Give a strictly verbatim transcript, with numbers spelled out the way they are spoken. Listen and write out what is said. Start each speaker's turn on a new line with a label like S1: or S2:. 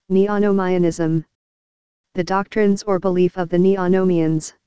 S1: Neonomianism. The doctrines or belief of the neonomians.